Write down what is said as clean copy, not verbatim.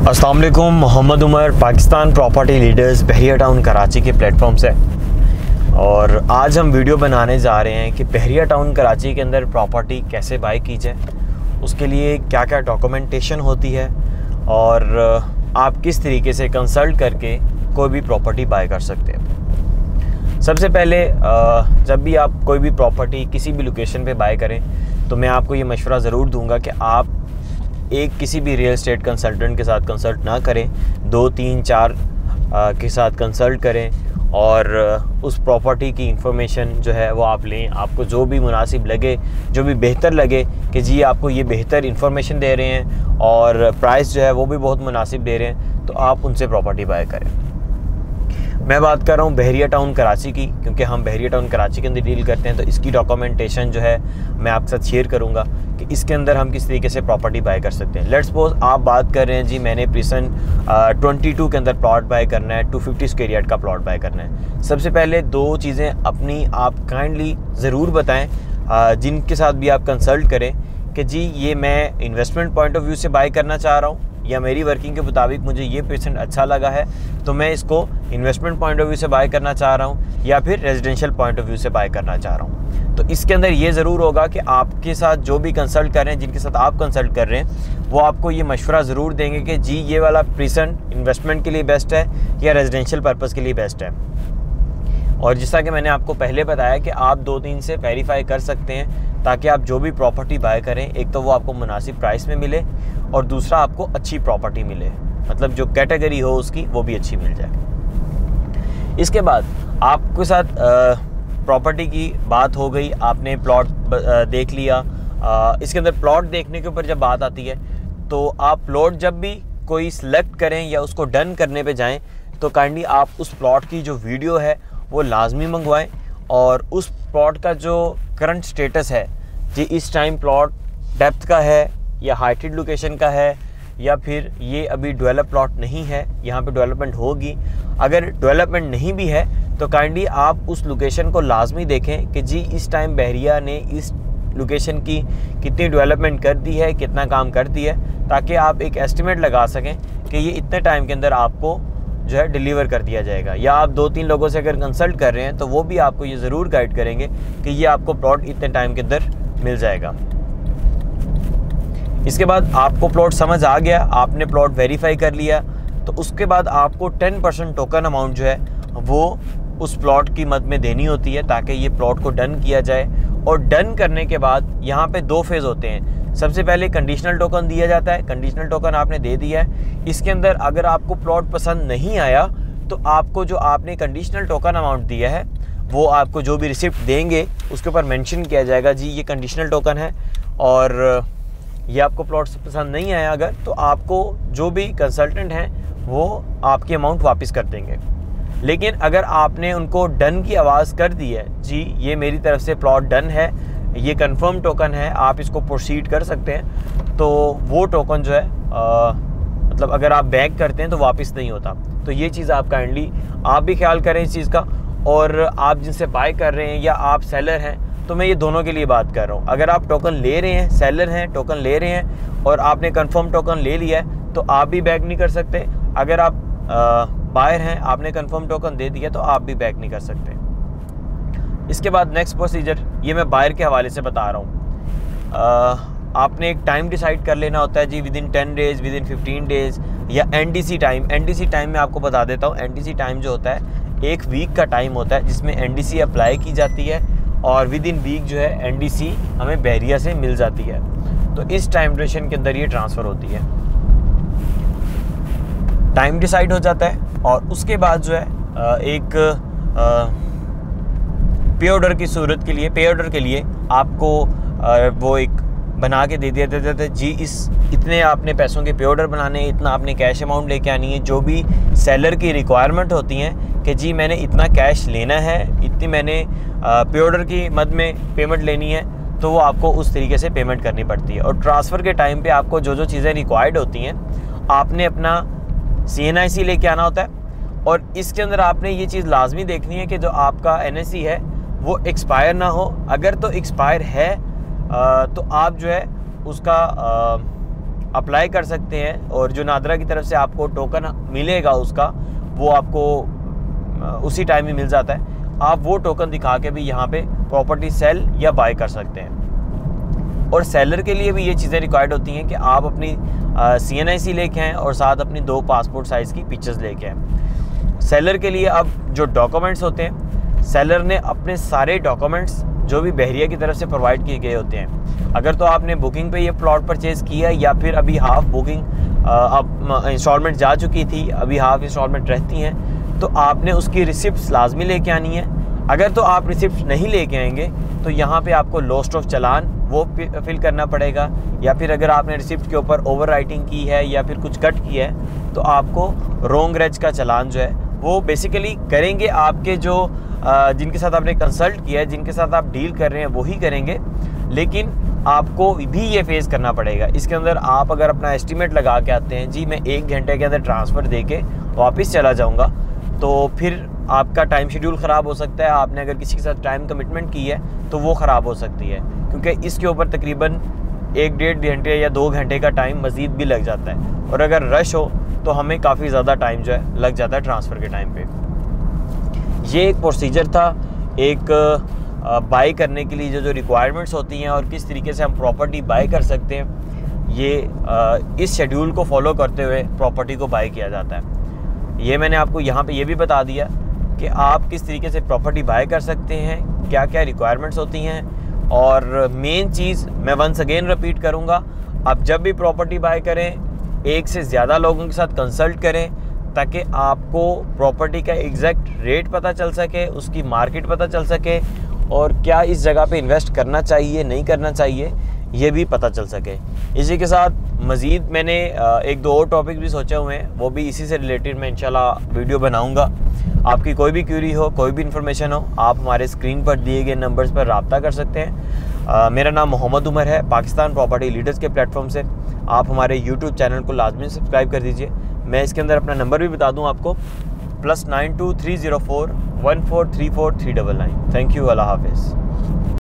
अस्सलाम वालेकुम, Mohammad Umar, Pakistan property leaders, Bahria Town Karachi के प्लेटफॉर्म से। और आज हम वीडियो बनाने जा रहे हैं कि बहरिया टाउन कराची के अंदर प्रॉपर्टी कैसे बाय की जाए, उसके लिए क्या क्या डॉक्यूमेंटेशन होती है और आप किस तरीके से कंसल्ट करके कोई भी प्रॉपर्टी बाय कर सकते हैं। सबसे पहले जब भी आप कोई भी प्रॉपर्टी किसी भी लोकेशन पे बाय करें तो मैं आपको ये मशवरा ज़रूर दूंगा कि आप किसी भी रियल एस्टेट कंसल्टेंट के साथ कंसल्ट ना करें, 2, 3, 4 के साथ कंसल्ट करें और उस प्रॉपर्टी की इंफॉर्मेशन जो है वो आप लें। आपको जो भी मुनासिब लगे, जो भी बेहतर लगे कि जी आपको ये बेहतर इंफॉर्मेशन दे रहे हैं और प्राइस जो है वो भी बहुत मुनासिब दे रहे हैं, तो आप उनसे प्रॉपर्टी बाय करें। मैं बात कर रहा हूँ बहरिया टाउन कराची की, क्योंकि हम बहरिया टाउन कराची के अंदर डील करते हैं, तो इसकी डॉक्यूमेंटेशन जो है मैं आपके साथ शेयर करूँगा कि इसके अंदर हम किस तरीके से प्रॉपर्टी बाय कर सकते हैं। लेट्स सपोज आप बात कर रहे हैं जी मैंने प्रिसन 22 के अंदर प्लॉट बाय करना है, 250 स्क्वायर यार्ड का प्लॉट बाय करना है। सबसे पहले 2 चीज़ें अपनी आप काइंडली ज़रूर बताएँ जिनके साथ भी आप कंसल्ट करें कि जी ये मैं इन्वेस्टमेंट पॉइंट ऑफ व्यू से बाय करना चाह रहा हूँ या मेरी वर्किंग के मुताबिक मुझे ये % अच्छा लगा है तो मैं इसको इन्वेस्टमेंट पॉइंट ऑफ व्यू से बाय करना चाह रहा हूँ या फिर रेजिडेंशियल पॉइंट ऑफ व्यू से बाय करना चाह रहा हूँ। तो इसके अंदर ये ज़रूर होगा कि आपके साथ जो भी कंसल्ट कर रहे हैं, जिनके साथ आप कंसल्ट कर रहे हैं, वो आपको ये मशवरा ज़रूर देंगे कि जी ये वाला % इन्वेस्टमेंट के लिए बेस्ट है या रेजिडेंशियल पर्पज़ के लिए बेस्ट है। और जैसा कि मैंने आपको पहले बताया कि आप 2-3 से वेरीफाई कर सकते हैं ताकि आप जो भी प्रॉपर्टी बाय करें, एक तो वो आपको मुनासिब प्राइस में मिले और दूसरा आपको अच्छी प्रॉपर्टी मिले, मतलब जो कैटेगरी हो उसकी वो भी अच्छी मिल जाए। इसके बाद आपके साथ प्रॉपर्टी की बात हो गई, आपने प्लॉट देख लिया। इसके अंदर प्लॉट देखने के ऊपर जब बात आती है तो आप प्लॉट जब भी कोई सिलेक्ट करें या उसको डन करने पे जाएं तो काइंडली आप उस प्लॉट की जो वीडियो है वो लाजमी मंगवाएं और उस प्लॉट का जो करंट स्टेटस है जी इस टाइम प्लॉट डेप्थ का है या हाइटेड लोकेशन का है या फिर ये अभी डेवलप प्लॉट नहीं है, यहाँ पे डेवलपमेंट होगी। अगर डेवलपमेंट नहीं भी है तो काइंडली आप उस लोकेशन को लाजमी देखें कि जी इस टाइम बहरिया ने इस लोकेशन की कितनी डेवलपमेंट कर दी है, कितना काम कर दी है, ताकि आप एक एस्टिमेट लगा सकें कि ये इतने टाइम के अंदर आपको जो है डिलीवर कर दिया जाएगा। या आप 2-3 लोगों से अगर कंसल्ट कर रहे हैं तो वो भी आपको ये ज़रूर गाइड करेंगे कि ये आपको प्लॉट इतने टाइम के अंदर मिल जाएगा। इसके बाद आपको प्लॉट समझ आ गया, आपने प्लॉट वेरीफाई कर लिया, तो उसके बाद आपको 10% टोकन अमाउंट जो है वो उस प्लॉट की मद में देनी होती है ताकि ये प्लॉट को डन किया जाए। और डन करने के बाद यहाँ पे 2 फेज़ होते हैं। सबसे पहले कंडीशनल टोकन दिया जाता है, कंडीशनल टोकन आपने दे दिया है। इसके अंदर अगर आपको प्लॉट पसंद नहीं आया तो आपको जो आपने कंडीशनल टोकन अमाउंट दिया है वो आपको जो भी रिसिप्ट देंगे उसके ऊपर मेंशन किया जाएगा जी ये कंडीशनल टोकन है और ये आपको प्लॉट पसंद नहीं आया अगर तो आपको जो भी कंसल्टेंट हैं वो आपकी अमाउंट वापस कर देंगे। लेकिन अगर आपने उनको डन की आवाज़ कर दी है जी ये मेरी तरफ से प्लॉट डन है, ये कंफर्म टोकन है, आप इसको प्रोसीड कर सकते हैं, तो वो टोकन जो है मतलब अगर आप बैक करते हैं तो वापस नहीं होता। तो ये चीज़ आप काइंडली आप भी ख्याल करें इस चीज़ का। और आप जिनसे बाय कर रहे हैं या आप सेलर हैं तो मैं ये दोनों के लिए बात कर रहा हूँ। अगर आप टोकन ले रहे हैं, सेलर हैं, टोकन ले रहे हैं और आपने कंफर्म टोकन ले लिया है तो आप भी बैक नहीं कर सकते। अगर आप बायर हैं, आपने कंफर्म टोकन दे दिया तो आप भी बैक नहीं कर सकते। इसके बाद नेक्स्ट प्रोसीजर ये मैं बायर के हवाले से बता रहा हूँ। आपने एक टाइम डिसाइड कर लेना होता है जी विदिन 10 डेज़, विदिन 15 डेज़ या NDC टाइम। NDC टाइम में आपको बता देता हूँ, NDC टाइम जो होता है 1 वीक का टाइम होता है जिसमें NDC अप्लाई की जाती है और विदिन वीक जो है NDC हमें बहरिया से मिल जाती है। तो इस टाइम ड्यूरेशन के अंदर ये ट्रांसफ़र होती है। टाइम डिसाइड हो जाता है और उसके बाद जो है एक पे ऑर्डर की सूरत के लिए, पे ऑर्डर के लिए आपको वो एक बना के दे दिया जाता है जी इतने आपने पैसों के पे ऑर्डर बनाने, इतना आपने कैश अमाउंट लेके आनी है। जो भी सेलर की रिक्वायरमेंट होती हैं कि जी मैंने इतना कैश लेना है, इतनी मैंने पे ऑर्डर की मद में पेमेंट लेनी है, तो वो आपको उस तरीके से पेमेंट करनी पड़ती है। और ट्रांसफ़र के टाइम पे आपको जो जो चीज़ें रिक्वायर्ड होती हैं आपने अपना CNIC लेके आना होता है और इसके अंदर आपने ये चीज़ लाजमी देखनी है कि जो आपका NSE है वो एक्सपायर ना हो। अगर तो एक्सपायर है तो आप जो है उसका अप्लाई कर सकते हैं और जो नादरा की तरफ से आपको टोकन मिलेगा उसका वो आपको उसी टाइम ही मिल जाता है। आप वो टोकन दिखा के भी यहाँ पे प्रॉपर्टी सेल या बाय कर सकते हैं। और सेलर के लिए भी ये चीज़ें रिक्वायर्ड होती हैं कि आप अपनी CNIC लेके आएँ और साथ अपनी 2 पासपोर्ट साइज़ की पिक्चर्स लेके आएँ। सेलर के लिए अब जो डॉक्यूमेंट्स होते हैं, सेलर ने अपने सारे डॉक्यूमेंट्स जो भी बहरिया की तरफ से प्रोवाइड किए गए होते हैं, अगर तो आपने बुकिंग पे ये प्लॉट परचेज़ किया या फिर अभी हाफ बुकिंग अब इंस्टॉलमेंट जा चुकी थी, अभी हाफ इंस्टॉलमेंट रहती हैं, तो आपने उसकी रिसिप्ट लाजमी लेके आनी है। अगर तो आप रिसिप्ट नहीं लेके आएंगे तो यहाँ पे आपको लॉस्ट ऑफ चालान वो फिल करना पड़ेगा, या फिर अगर आपने रिसिप्ट के ऊपर ओवर राइटिंग की है या फिर कुछ कट किया है तो आपको रोंग रेज का चालान जो है वो बेसिकली करेंगे आपके जो जिनके साथ आपने कंसल्ट किया है, जिनके साथ आप डील कर रहे हैं वही करेंगे, लेकिन आपको भी ये फेस करना पड़ेगा। इसके अंदर आप अगर अपना एस्टीमेट लगा के आते हैं, जी मैं 1 घंटे के अंदर ट्रांसफ़र दे के वापस चला जाऊँगा, तो फिर आपका टाइम शेड्यूल ख़राब हो सकता है। आपने अगर किसी के साथ टाइम कमिटमेंट की है तो वो ख़राब हो सकती है, क्योंकि इसके ऊपर तकरीबन 1-1.5 घंटे या 2 घंटे का टाइम मज़ीद भी लग जाता है। और अगर रश हो तो हमें काफ़ी ज़्यादा टाइम जो है लग जाता है ट्रांसफ़र के टाइम पे। ये एक प्रोसीजर था एक बाई करने के लिए जो रिक्वायरमेंट्स होती हैं और किस तरीके से हम प्रॉपर्टी बाई कर सकते हैं, ये इस शेड्यूल को फॉलो करते हुए प्रॉपर्टी को बाई किया जाता है। ये मैंने आपको यहाँ पे ये भी बता दिया कि आप किस तरीके से प्रॉपर्टी बाय कर सकते हैं, क्या क्या रिक्वायरमेंट्स होती हैं। और मेन चीज़ मैं वंस अगेन रिपीट करूँगा, आप जब भी प्रॉपर्टी बाय करें 1 से ज़्यादा लोगों के साथ कंसल्ट करें ताकि आपको प्रॉपर्टी का एग्जैक्ट रेट पता चल सके, उसकी मार्केट पता चल सके और क्या इस जगह पे इन्वेस्ट करना चाहिए नहीं करना चाहिए ये भी पता चल सके। इसी के साथ मज़ीद मैंने 1-2 और टॉपिक भी सोचे हुए हैं, वो भी इसी से रिलेटेड मैं इंशाल्लाह वीडियो बनाऊंगा। आपकी कोई भी क्यूरी हो, कोई भी इन्फॉर्मेशन हो, आप हमारे स्क्रीन पर दिए गए नंबर्स पर रब्ता कर सकते हैं। मेरा नाम मोहम्मद उमर है, पाकिस्तान प्रॉपर्टी लीडर्स के प्लेटफॉर्म से। आप हमारे यूट्यूब चैनल को लाजमी सब्सक्राइब कर दीजिए। मैं इसके अंदर अपना नंबर भी बता दूँ आपको, +92 304 1434 399। थैंक यू, अल्लाह हाफिज़।